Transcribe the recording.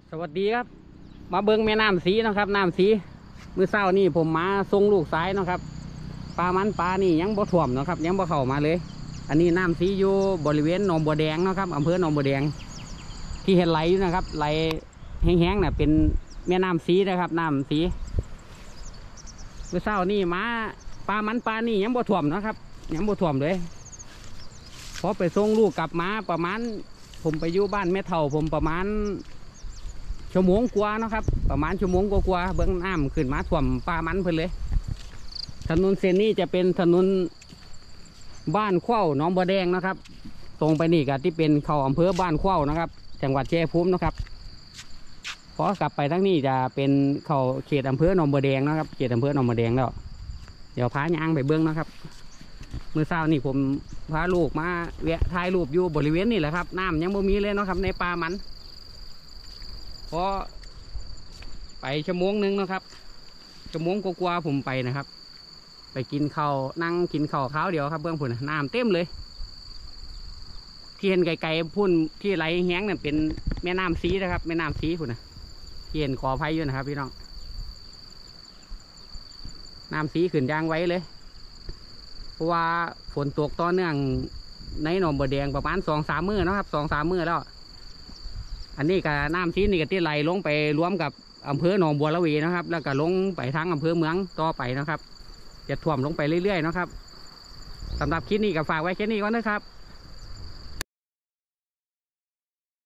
สวัสดีครับมาเบิ้งแม่น้ำสีนะครับน้ำสีมื้อเช้านี่ผมมาส่งลูกสายนะครับปลามันปลานี่ยังบ่ท่วมนะครับยังบ่เข้ามาเลย อันนี้น้ำสีอยู่บริเวณหนองบัวแดงนะครับอำเภอหนองบัวแดงที่เห็นไหลอยู่นะครับไหลแห้งๆน่ะเป็นแม่น้ำสีนะครับน้ำสีมื้อเช้านี่มาปลามันปลานี่ยังบ่ท่วมนะครับยังบ่ท่วมเลยพอไปส่งลูกกลับมาประมาณผมไปอยู่บ้านแม่เฒ่าผมประมาณชั่วโมงกว่านะครับประมาณชั่วโมงกว่าเบื้องน้ำขึ้นมาท่วมป่ามันเพิ่นเลยถนนเส้นนี้จะเป็นถนนบ้านเข้าหนองบัวแดงนะครับตรงไปนี่ก็ที่เป็นเข้าอำเภอบ้านเข้านะครับจังหวัดชัยภูมินะครับพอกลับไปทั้งนี้จะเป็นเข้าเขตอำเภอหนองบัวแดงนะครับเขตอำเภอหนองบัวแดงแล้วเดี๋ยวพาย่างไปเบื้องนะครับเมื่อเช้านี่ผมพาลูกมาแวะถ่ายรูปอยู่บริเวณนี่แหละครับน้ำยังไม่มีเลยนะครับในป่ามันพอไปชั่วโมงนึงนะครับชั่วโมงกว่าผมไปนะครับไปกินข้าวนั่งกินข้าวเท้าเดียวครับเบื้องผุนน้ำเต็มเลยที่เห็นไกลๆพุ่นที่ไหลแห้งเนี่ยเป็นแม่น้ำสีนะครับแม่น้ำสีผุนนะที่เห็นขออภัยอยู่นะครับพี่น้องน้ำสีขึ้นยางไว้เลยเพราะว่าฝนตกต่อเนื่องในหนองบัวแดงประมาณ2-3 มื้อนะครับ2-3 มื้อแล้วอันนี้กับน้ำซีนี่ก็ที่ไหลลงไปรวมกับอำเภอหนองบัวระเวนะครับแล้วก็ลงไปทางอำเภอเมืองต่อไปนะครับจะท่วมลงไปเรื่อยๆนะครับสำหรับคลิปนี้ก็ฝากไว้แค่นี้ก่อนนะครับ